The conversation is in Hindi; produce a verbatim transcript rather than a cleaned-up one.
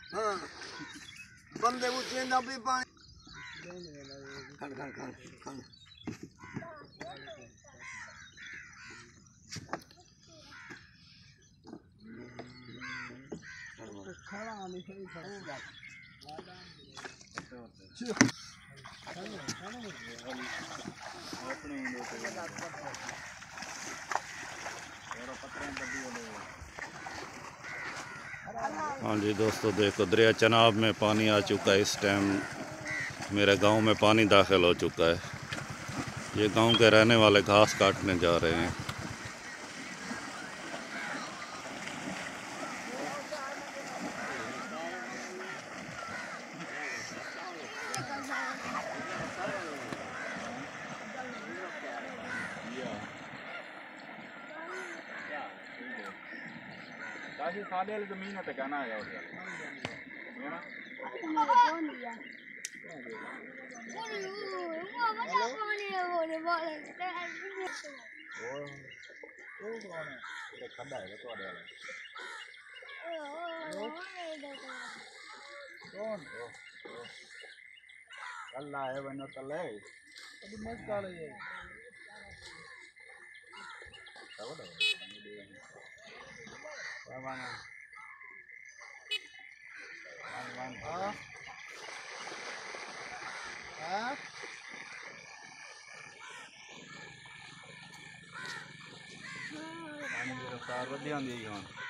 हाँ बंदे को चेंदा भी पानी खड़ खड़ खड़ खड़ खड़ा नहीं सही खड़ा हाँ जी दोस्तों, देखो दरिया चनाब में पानी आ चुका है। इस टाइम मेरे गांव में पानी दाखिल हो चुका है। ये गांव के रहने वाले घास काटने जा रहे हैं। काशी साले वाली जमीन है तो कहना है और है ना खड्डा है तो वाले कौन अल्लाह है बनो तले अभी मत कर ये tahu dah mana mana ah ah ini raftar wadian dia kan